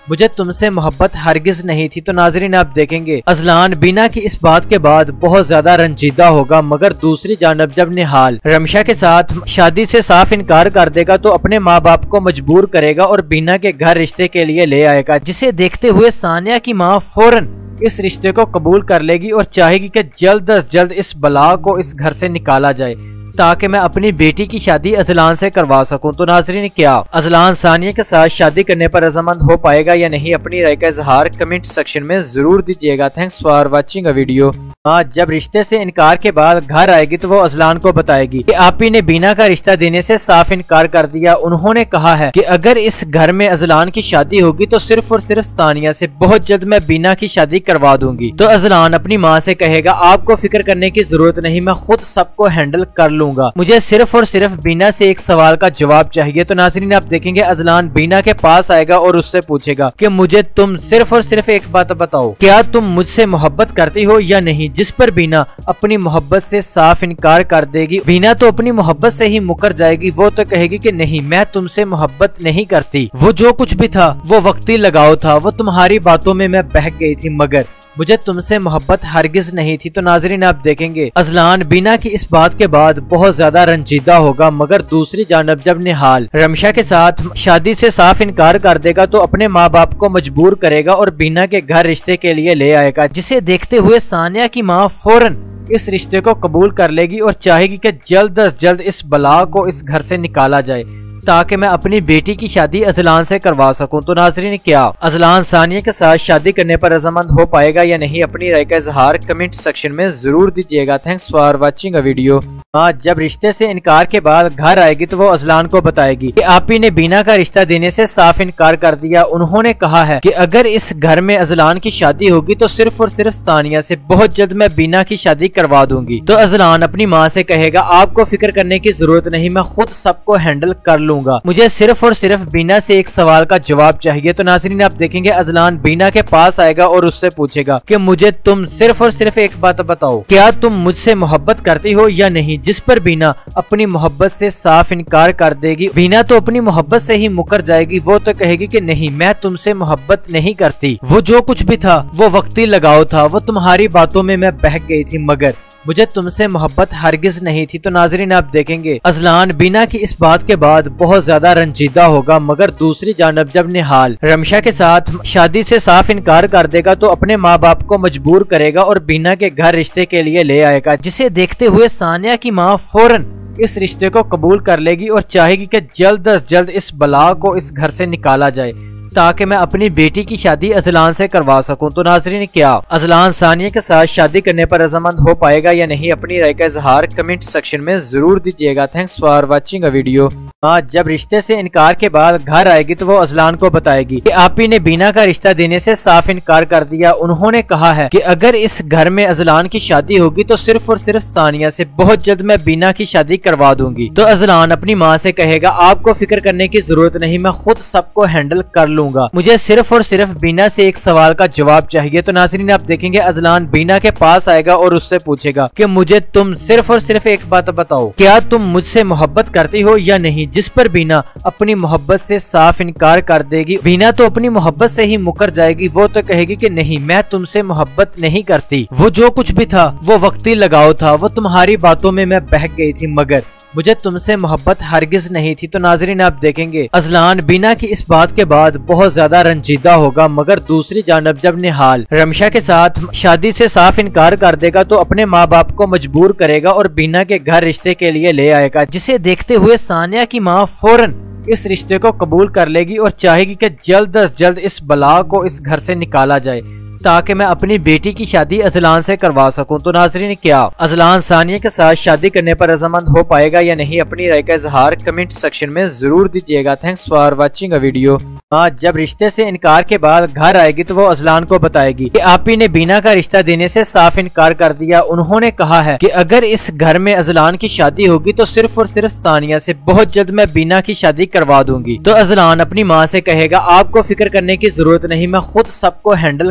मुझे तुमसे मोहब्बत हरगिज नहीं थी। तो नाजरीन आप देखेंगे अजलान बीना की इस बात के बाद बहुत ज्यादा रंजीदा होगा, मगर दूसरी जानब जब निहाल रमशा के साथ शादी से साफ इनकार कर देगा तो अपने माँ बाप को मजबूर करेगा और बीना के घर रिश्ते के लिए ले आएगा, जिसे देखते हुए सानिया की माँ फौरन इस रिश्ते को कबूल कर लेगी और चाहेगी कि जल्द अज जल्द इस बला को इस घर से निकाला जाए ताकि मैं अपनी बेटी की शादी अजलान से करवा सकूं। तो नाजरीन क्या अजलान सानिया के साथ शादी करने पर रजामंद हो पाएगा या नहीं, अपनी राय का इजहार कमेंट सेक्शन में जरूर दीजिएगा। Thanks for watching a video. आज जब रिश्ते से इनकार के बाद घर आएगी तो वो अजलान को बताएगी कि आप ही ने बीना का रिश्ता देने से साफ इनकार कर दिया। उन्होंने कहा है कि अगर इस घर में अजलान की शादी होगी तो सिर्फ और सिर्फ सानिया से, बहुत जल्द मैं बीना की शादी करवा दूंगी। तो अजलान अपनी माँ से कहेगा आपको फिक्र करने की जरूरत नहीं, मैं खुद सबको हैंडल कर लूंगा, मुझे सिर्फ और सिर्फ बीना से एक सवाल का जवाब चाहिए। तो नाज़रीन आप देखेंगे अजलान बीना के पास आएगा और उससे पूछेगा कि मुझे तुम सिर्फ और सिर्फ एक बात बताओ, क्या तुम मुझसे मोहब्बत करती हो या नहीं, जिस पर बीना अपनी मोहब्बत से साफ इनकार कर देगी। बीना तो अपनी मोहब्बत से ही मुकर जाएगी, वो तो कहेगी कि नहीं मैं तुमसे मोहब्बत नहीं करती, वो जो कुछ भी था वो वक्ती लगाव था, वो तुम्हारी बातों में मैं बहक गई थी, मगर मुझे तुमसे मोहब्बत हरगिज नहीं थी। तो नाजरीन आप देखेंगे अजलान बीना की इस बात के बाद बहुत ज्यादा रंजीदा होगा, मगर दूसरी जानब जब निहाल रमशा के साथ शादी से साफ इनकार कर देगा तो अपने माँ बाप को मजबूर करेगा और बीना के घर रिश्ते के लिए ले आएगा, जिसे देखते हुए सानिया की माँ फौरन इस रिश्ते को कबूल कर लेगी और चाहेगी कि जल्द अज जल्द इस बला को इस घर से निकाला जाए ताकि मैं अपनी बेटी की शादी अजलान से करवा सकूं। तो नाजरीन क्या अजलान सानिया के साथ शादी करने पर रजामंद हो पाएगा या नहीं, अपनी राय का इजहार कमेंट सेक्शन में जरूर दीजिएगा। Thanks for watching a video. आज जब रिश्ते से इनकार के बाद घर आएगी तो वो अजलान को बताएगी कि आप ही ने बीना का रिश्ता देने से साफ इनकार कर दिया। उन्होंने कहा है कि अगर इस घर में अजलान की शादी होगी तो सिर्फ और सिर्फ सानिया से, बहुत जल्द मैं बीना की शादी करवा दूंगी। तो अजलान अपनी माँ से कहेगा आपको फिक्र करने की जरूरत नहीं, मैं खुद सबको हैंडल कर लूंगा, मुझे सिर्फ और सिर्फ बीना से एक सवाल का जवाब चाहिए। तो नाजरीन आप देखेंगे अजलान बीना के पास आएगा और उससे पूछेगा कि मुझे तुम सिर्फ और सिर्फ एक बात बताओ, क्या तुम मुझसे मोहब्बत करती हो या नहीं, जिस पर बीना अपनी मोहब्बत से साफ इनकार कर देगी। बीना तो अपनी मोहब्बत से ही मुकर जाएगी, वो तो कहेगी कि नहीं मैं तुमसे मोहब्बत नहीं करती, वो जो कुछ भी था वो वक्ती लगाव था, वो तुम्हारी बातों में मैं बहक गई थी, मगर मुझे तुमसे मोहब्बत हरगिज नहीं थी। तो नाजरीन आप देखेंगे अजलान बीना की इस बात के बाद बहुत ज्यादा रंजीदा होगा, मगर दूसरी जानब जब निहाल रमशा के साथ शादी से साफ इनकार कर देगा तो अपने माँ बाप को मजबूर करेगा और बीना के घर रिश्ते के लिए ले आएगा, जिसे देखते हुए सानिया की माँ फौरन इस रिश्ते को कबूल कर लेगी और चाहेगी कि जल्द अज जल्द इस बला को इस घर से निकाला जाए ताकि मैं अपनी बेटी की शादी अजलान से करवा सकूं। तो नाजरीन क्या अजलान सानिया के साथ शादी करने पर रजामंद हो पाएगा या नहीं, अपनी राय का इजहार कमेंट सेक्शन में जरूर दीजिएगा। Thanks for watching a video. आज जब रिश्ते से इनकार के बाद घर आएगी तो वो अजलान को बताएगी कि आप ही ने बीना का रिश्ता देने से साफ इनकार कर दिया। उन्होंने कहा है कि अगर इस घर में अजलान की शादी होगी तो सिर्फ और सिर्फ सानिया से, बहुत जल्द मैं बीना की शादी करवा दूंगी। तो अजलान अपनी माँ से कहेगा आपको फिक्र करने की जरूरत नहीं, मैं खुद सबको हैंडल कर लूंगा, मुझे सिर्फ और सिर्फ बीना से एक सवाल का जवाब चाहिए। तो नाज़रीन आप देखेंगे अजलान बीना के पास आएगा और उससे पूछेगा कि मुझे तुम सिर्फ और सिर्फ एक बात बताओ, क्या तुम मुझसे मोहब्बत करती हो या नहीं, जिस पर बीना अपनी मोहब्बत से साफ इनकार कर देगी। बीना तो अपनी मोहब्बत से ही मुकर जाएगी, वो तो कहेगी कि नहीं मैं तुमसे मोहब्बत नहीं करती, वो जो कुछ भी था वो वक्ती लगाव था, वो तुम्हारी बातों में मैं बहक गई थी, मगर मुझे तुमसे मोहब्बत हरगिज नहीं थी। तो नाजरीन आप देखेंगे अजलान बीना की इस बात के बाद बहुत ज्यादा रंजीदा होगा, मगर दूसरी जानब जब निहाल रमशा के साथ शादी से साफ इनकार कर देगा तो अपने माँ बाप को मजबूर करेगा और बीना के घर रिश्ते के लिए ले आएगा, जिसे देखते हुए सानिया की माँ फौरन इस रिश्ते को कबूल कर लेगी और चाहेगी कि जल्द अज जल्द इस बला को इस घर से निकाला जाए ताकि मैं अपनी बेटी की शादी अजलान से करवा सकूं। तो नाजरीन क्या अजलान सानिया के साथ शादी करने पर रजामंद हो पाएगा या नहीं, अपनी राय का इजहार कमेंट सेक्शन में जरूर दीजिएगा। Thanks for watching a video. आज जब रिश्ते से इनकार के बाद घर आएगी तो वो अजलान को बताएगी कि आप ही ने बीना का रिश्ता देने से साफ इनकार कर दिया। उन्होंने कहा है कि अगर इस घर में अजलान की शादी होगी तो सिर्फ और सिर्फ सानिया से, बहुत जल्द मैं बीना की शादी करवा दूंगी। तो अजलान अपनी माँ से कहेगा आपको फिक्र करने की जरूरत नहीं, मैं खुद सबको हैंडल कर लूंगा,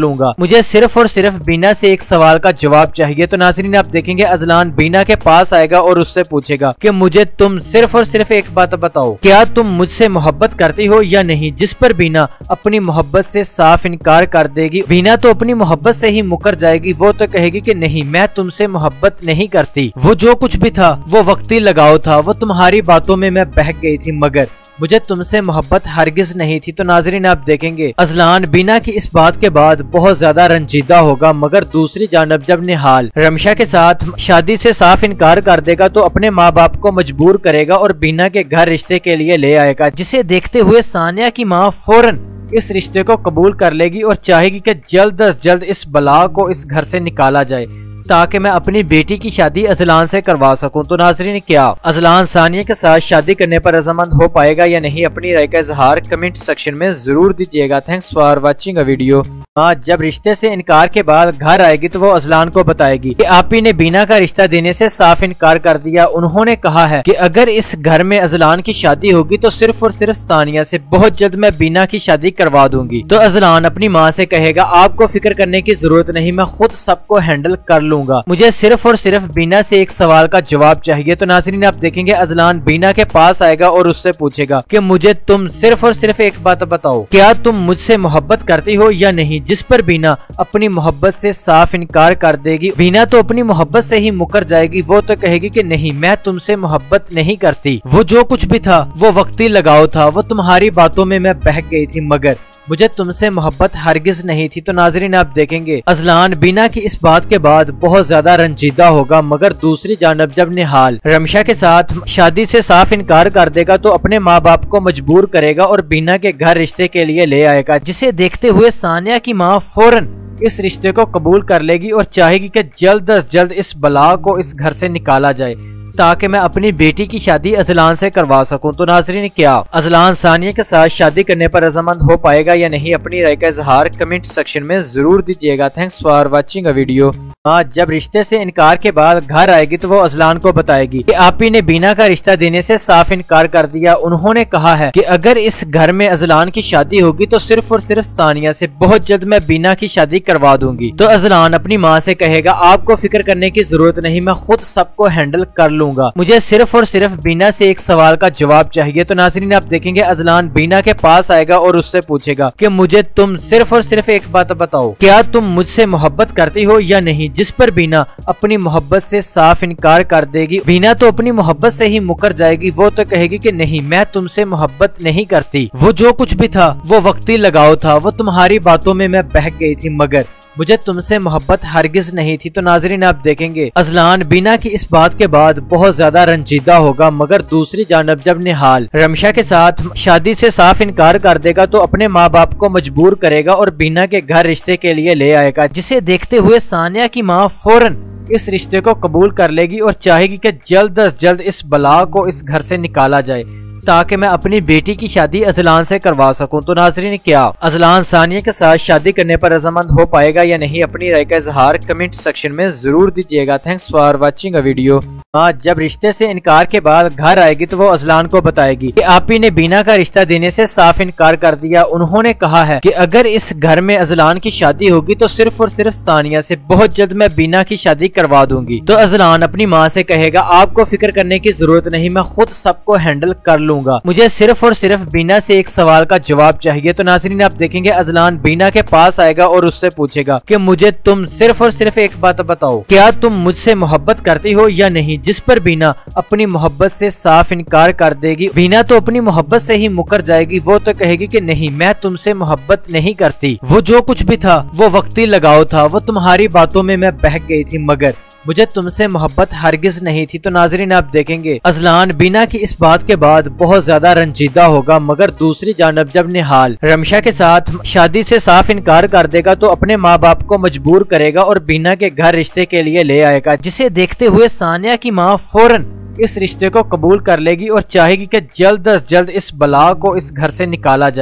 लूंगा, मुझे सिर्फ और सिर्फ बीना से एक सवाल का जवाब चाहिए। तो नाज़रीन आप देखेंगे अजलान बीना के पास आएगा और उससे पूछेगा कि मुझे तुम सिर्फ और सिर्फ एक बात बताओ, क्या तुम मुझसे मोहब्बत करती हो या नहीं? जिस पर बीना अपनी मोहब्बत से साफ इनकार कर देगी। बीना तो अपनी मोहब्बत से ही मुकर जाएगी, वो तो कहेगी कि नहीं, मैं तुमसे मोहब्बत नहीं करती, वो जो कुछ भी था वो वक्ती लगाव था, वो तुम्हारी बातों में मैं बहक गई थी, मगर मुझे तुमसे मोहब्बत हरगिज नहीं थी। तो नाज़रीन आप देखेंगे अजलान बीना की इस बात के बाद बहुत ज्यादा रंजीदा होगा, मगर दूसरी जानब जब निहाल रमशा के साथ शादी से साफ इनकार कर देगा तो अपने माँ बाप को मजबूर करेगा और बीना के घर रिश्ते के लिए ले आएगा, जिसे देखते हुए सानिया की माँ फौरन इस रिश्ते को कबूल कर लेगी और चाहेगी कि जल्द अज जल्द इस बला को इस घर से निकाला जाए ताकि मैं अपनी बेटी की शादी अजलान से करवा सकूं। तो नाज़रीन क्या अजलान सानिया के साथ शादी करने पर रजामंद हो पाएगा या नहीं? अपनी राय का इजहार कमेंट सेक्शन में जरूर दीजिएगा। Thanks for watching a video. हाँ, जब रिश्ते से इनकार के बाद घर आएगी तो वो अजलान को बताएगी कि आपी ने बीना का रिश्ता देने से साफ इनकार कर दिया। उन्होंने कहा है कि अगर इस घर में अजलान की शादी होगी तो सिर्फ और सिर्फ सानिया से, बहुत जल्द मैं बीना की शादी करवा दूंगी। तो अजलान अपनी माँ से कहेगा आपको फिक्र करने की जरूरत नहीं, मैं खुद सबको हैंडल कर लूंगा, मुझे सिर्फ और सिर्फ बीना से एक सवाल का जवाब चाहिए। तो नाज़रीन आप देखेंगे अजलान बीना के पास आएगा और उससे पूछेगा कि मुझे तुम सिर्फ और सिर्फ एक बात बताओ, क्या तुम मुझसे मोहब्बत करती हो या नहीं? जिस पर बीना अपनी मोहब्बत से साफ इनकार कर देगी। बीना तो अपनी मोहब्बत से ही मुकर जाएगी, वो तो कहेगी कि नहीं, मैं तुमसे मोहब्बत नहीं करती, वो जो कुछ भी था वो वक्ती लगाव था, वो तुम्हारी बातों में मैं बहक गई थी, मगर मुझे तुमसे मोहब्बत हरगिज नहीं थी। तो नाज़रीन आप देखेंगे अजलान बीना की इस बात के बाद बहुत ज्यादा रंजीदा होगा, मगर दूसरी जानब जब निहाल रमशा के साथ शादी से साफ इनकार कर देगा तो अपने माँ बाप को मजबूर करेगा और बीना के घर रिश्ते के लिए ले आएगा, जिसे देखते हुए सानिया की माँ फौरन इस रिश्ते को कबूल कर लेगी और चाहेगी कि जल्द अज जल्द इस बला को इस घर से निकाला जाए ताकि मैं अपनी बेटी की शादी अजलान से करवा सकूं। तो नाज़रीन क्या अजलान सानिया के साथ शादी करने पर रजामंद हो पाएगा या नहीं? अपनी राय का इजहार कमेंट सेक्शन में जरूर दीजिएगा। Thanks for watching a video. हाँ, जब रिश्ते से इनकार के बाद घर आएगी तो वो अजलान को बताएगी कि आपी ने बीना का रिश्ता देने से साफ इनकार कर दिया। उन्होंने कहा है कि अगर इस घर में अजलान की शादी होगी तो सिर्फ और सिर्फ सानिया से, बहुत जल्द मैं बीना की शादी करवा दूंगी। तो अजलान अपनी माँ से कहेगा आपको फिक्र करने की जरूरत नहीं, मैं खुद सबको हैंडल कर लूंगा, मुझे सिर्फ और सिर्फ बीना से एक सवाल का जवाब चाहिए। तो नाज़रीन आप देखेंगे अजलान बीना के पास आएगा और उससे पूछेगा कि मुझे तुम सिर्फ और सिर्फ एक बात बताओ, क्या तुम मुझसे मोहब्बत करती हो या नहीं? जिस पर बीना अपनी मोहब्बत से साफ इनकार कर देगी। बीना तो अपनी मोहब्बत से ही मुकर जाएगी, वो तो कहेगी कि नहीं, मैं तुमसे मोहब्बत नहीं करती, वो जो कुछ भी था वो वक्ती लगाव था, वो तुम्हारी बातों में मैं बहक गई थी, मगर मुझे तुमसे मोहब्बत हरगिज नहीं थी। तो नाज़रीन आप देखेंगे अजलान बीना की इस बात के बाद बहुत ज्यादा रंजीदा होगा, मगर दूसरी जानब जब निहाल रमशा के साथ शादी से साफ इनकार कर देगा तो अपने माँ बाप को मजबूर करेगा और बीना के घर रिश्ते के लिए ले आएगा, जिसे देखते हुए सानिया की माँ फौरन इस रिश्ते को कबूल कर लेगी और चाहेगी कि जल्द अज जल्द इस बला को इस घर से निकाला जाए ताकि मैं अपनी बेटी की शादी अजलान से करवा सकूं। तो नाज़रीन क्या अजलान सानिया के साथ शादी करने पर रजामंद हो पाएगा या नहीं? अपनी राय का इजहार कमेंट सेक्शन में जरूर दीजिएगा। Thanks for watching a video. हाँ, जब रिश्ते से इनकार के बाद घर आएगी तो वो अजलान को बताएगी कि आपी ने बीना का रिश्ता देने से साफ इनकार कर दिया। उन्होंने कहा है कि अगर इस घर में अजलान की शादी होगी तो सिर्फ और सिर्फ सानिया से, बहुत जल्द मैं बीना की शादी करवा दूंगी। तो अजलान अपनी माँ से कहेगा आपको फिक्र करने की जरूरत नहीं, मैं खुद सबको हैंडल कर लूंगा, मुझे सिर्फ और सिर्फ बीना से एक सवाल का जवाब चाहिए। तो नाज़रीन आप देखेंगे अजलान बीना के पास आएगा और उससे पूछेगा कि मुझे तुम सिर्फ और सिर्फ एक बात बताओ, क्या तुम मुझसे मोहब्बत करती हो या नहीं? जिस पर बीना अपनी मोहब्बत से साफ इनकार कर देगी। बीना तो अपनी मोहब्बत से ही मुकर जाएगी, वो तो कहेगी कि नहीं, मैं तुमसे मोहब्बत नहीं करती, वो जो कुछ भी था वो वक्ती लगाव था, वो तुम्हारी बातों में मैं बहक गई थी, मगर मुझे तुमसे मोहब्बत हरगिज नहीं थी। तो नाज़रीन आप देखेंगे अजलान बीना की इस बात के बाद बहुत ज्यादा रंजीदा होगा, मगर दूसरी जानब जब निहाल रमशा के साथ शादी से साफ इनकार कर देगा तो अपने माँ बाप को मजबूर करेगा और बीना के घर रिश्ते के लिए ले आएगा, जिसे देखते हुए सानिया की माँ फौरन इस रिश्ते को कबूल कर लेगी और चाहेगी कि जल्द अज जल्द इस बला को इस घर से निकाला जाए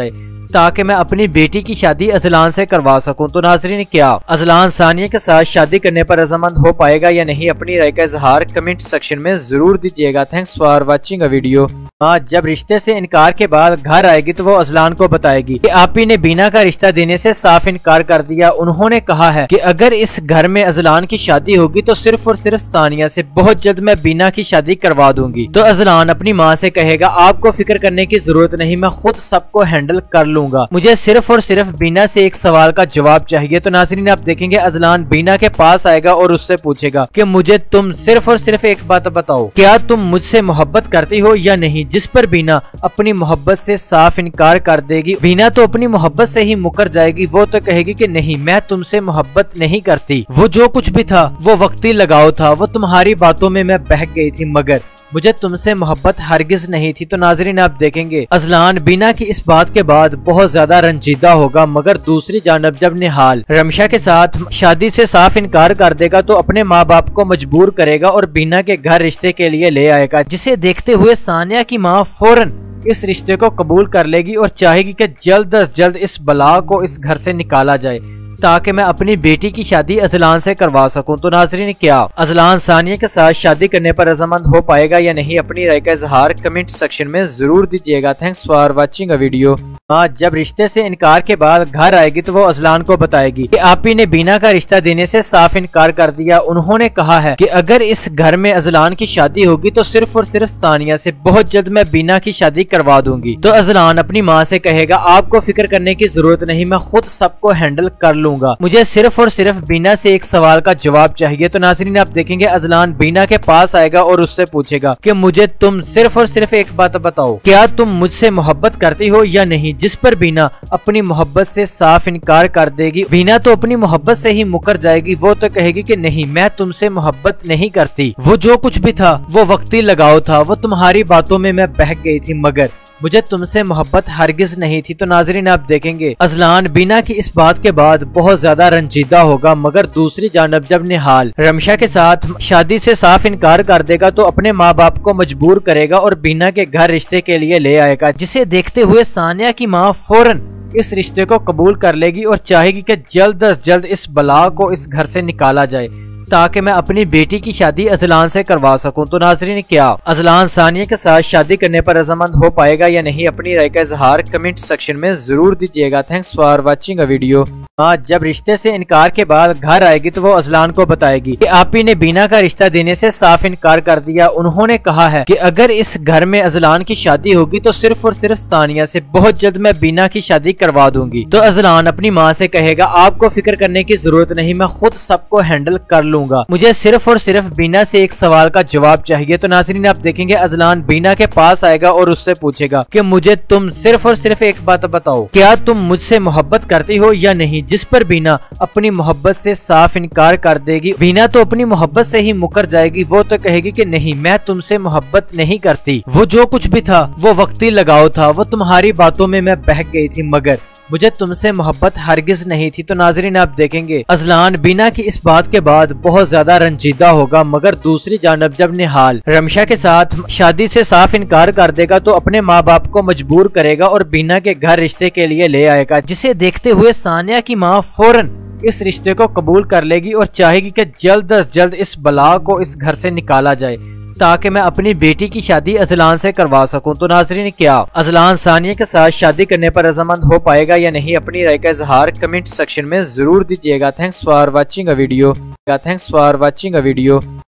ताकि मैं अपनी बेटी की शादी अजलान से करवा सकूं। तो नाजरीन, क्या अजलान सानिया के साथ शादी करने पर रजामंद हो पाएगा या नहीं? अपनी राय का इजहार कमेंट सेक्शन में जरूर दीजिएगा। Thanks for watching a video. माँ जब रिश्ते से इनकार के बाद घर आएगी तो वो अजलान को बताएगी कि आपी ने बीना का रिश्ता देने से साफ इनकार कर दिया। उन्होंने कहा है कि अगर इस घर में अजलान की शादी होगी तो सिर्फ और सिर्फ सानिया से, बहुत जल्द मैं बीना की शादी करवा दूंगी। तो अजलान अपनी माँ से कहेगा, आपको फिक्र करने की जरूरत नहीं, मैं खुद सबको हैंडल कर लूंगा, मुझे सिर्फ और सिर्फ बीना से एक सवाल का जवाब चाहिए। तो नाज़रीन, आप देखेंगे अजलान बीना के पास आएगा और उससे पूछेगा कि मुझे तुम सिर्फ और सिर्फ एक बात बताओ, क्या तुम मुझसे मोहब्बत करती हो या नहीं? जिस पर बीना अपनी मोहब्बत से साफ इनकार कर देगी। बीना तो अपनी मोहब्बत से ही मुकर जाएगी, वो तो कहेगी कि नहीं, मैं तुमसे मोहब्बत नहीं करती, वो जो कुछ भी था वो वक्ती लगाव था, वो तुम्हारी बातों में मैं बहक गई थी, मगर मुझे तुमसे मोहब्बत हरगिज नहीं थी। तो नाजरीन, आप देखेंगे अजलान बीना की इस बात के बाद बहुत ज्यादा रंजीदा होगा, मगर दूसरी जानब जब निहाल रमशा के साथ शादी से साफ इनकार कर देगा तो अपने माँ बाप को मजबूर करेगा और बीना के घर रिश्ते के लिए ले आएगा, जिसे देखते हुए सानिया की माँ फौरन इस रिश्ते को कबूल कर लेगी और चाहेगी कि जल्द अज जल्द इस बला को इस घर से निकाला जाए ताकि मैं अपनी बेटी की शादी अजलान से करवा सकूं। तो नाजरीन, क्या अजलान सानिया के साथ शादी करने पर रजामंद हो पाएगा या नहीं? अपनी राय का इजहार कमेंट सेक्शन में जरूर दीजिएगा। Thanks for watching a video. माँ जब रिश्ते से इनकार के बाद घर आएगी तो वो अजलान को बताएगी कि आपी ने बीना का रिश्ता देने से साफ इनकार कर दिया। उन्होंने कहा है कि अगर इस घर में अजलान की शादी होगी तो सिर्फ और सिर्फ सानिया से, बहुत जल्द मैं बीना की शादी करवा दूंगी। तो अजलान अपनी माँ से कहेगा, आपको फिक्र करने की जरूरत नहीं, मैं खुद सबको हैंडल कर लूंगा, मुझे सिर्फ और सिर्फ बीना से एक सवाल का जवाब चाहिए। तो नाज़रीन, आप देखेंगे अजलान बीना के पास आएगा और उससे पूछेगा कि मुझे तुम सिर्फ और सिर्फ एक बात बताओ, क्या तुम मुझसे मोहब्बत करती हो या नहीं? जिस पर बीना अपनी मोहब्बत से साफ इनकार कर देगी। बीना तो अपनी मोहब्बत से ही मुकर जाएगी, वो तो कहेगी कि नहीं, मैं तुमसे मोहब्बत नहीं करती, वो जो कुछ भी था वो वक्ती लगाव था, वो तुम्हारी बातों में मैं बहक गई थी, मगर मुझे तुमसे मोहब्बत हरगिज नहीं थी। तो नाजरीन, आप देखेंगे अजलान बीना की इस बात के बाद बहुत ज्यादा रंजीदा होगा, मगर दूसरी जानब जब निहाल रमशा के साथ शादी से साफ इनकार कर देगा तो अपने माँ बाप को मजबूर करेगा और बीना के घर रिश्ते के लिए ले आएगा, जिसे देखते हुए सानिया की माँ फौरन इस रिश्ते को कबूल कर लेगी और चाहेगी कि जल्द अज जल्द इस बला को इस घर से निकाला जाए ताकि मैं अपनी बेटी की शादी अजलान से करवा सकूं। तो नाजरीन, क्या अजलान सानिया के साथ शादी करने पर रजामंद हो पाएगा या नहीं? अपनी राय का इजहार कमेंट सेक्शन में जरूर दीजिएगा। Thanks for watching a video. माँ जब रिश्ते से इनकार के बाद घर आएगी तो वो अजलान को बताएगी कि आपी ने बीना का रिश्ता देने से साफ इनकार कर दिया। उन्होंने कहा है कि अगर इस घर में अजलान की शादी होगी तो सिर्फ और सिर्फ सानिया से, बहुत जल्द मैं बीना की शादी करवा दूंगी। तो अजलान अपनी माँ से कहेगा, आपको फिक्र करने की जरूरत नहीं, मैं खुद सबको हैंडल कर लूंगा, मुझे सिर्फ और सिर्फ बीना से एक सवाल का जवाब चाहिए। तो नाज़रीन, आप देखेंगे अजलान बीना के पास आएगा और उससे पूछेगा कि मुझे तुम सिर्फ और सिर्फ एक बात बताओ, क्या तुम मुझसे मोहब्बत करती हो या नहीं? जिस पर बीना अपनी मोहब्बत से साफ इनकार कर देगी। बीना तो अपनी मोहब्बत से ही मुकर जाएगी, वो तो कहेगी कि नहीं, मैं तुमसे मोहब्बत नहीं करती, वो जो कुछ भी था वो वक्ती लगाव था, वो तुम्हारी बातों में मैं बहक गई थी, मगर मुझे तुमसे मोहब्बत हरगिज नहीं थी। तो नाजरीन, आप देखेंगे अजलान बीना की इस बात के बाद बहुत ज्यादा रंजीदा होगा, मगर दूसरी जानब जब निहाल रमशा के साथ शादी से साफ इनकार कर देगा तो अपने माँ बाप को मजबूर करेगा और बीना के घर रिश्ते के लिए ले आएगा, जिसे देखते हुए सानिया की माँ फौरन इस रिश्ते को कबूल कर लेगी और चाहेगी कि जल्द अज जल्द इस बला को इस घर से निकाला जाए ताकि मैं अपनी बेटी की शादी अजलान से करवा सकूं। तो नाजरीन, क्या अजलान सानिया के साथ शादी करने पर रजामंद हो पाएगा या नहीं? अपनी राय का इजहार कमेंट सेक्शन में जरूर दीजिएगा। Thanks for watching a video. Thanks for watching a video.